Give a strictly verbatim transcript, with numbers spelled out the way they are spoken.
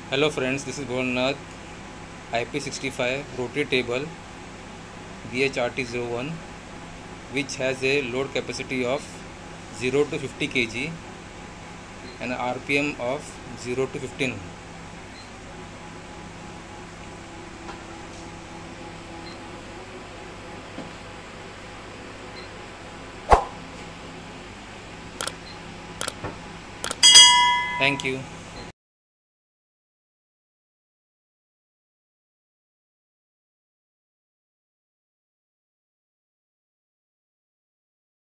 Hello friends, this is Bholnath. I P sixty-five rotary table B H R T zero one, which has a load capacity of zero to fifty kilograms and R P M of zero to fifteen. Thank you.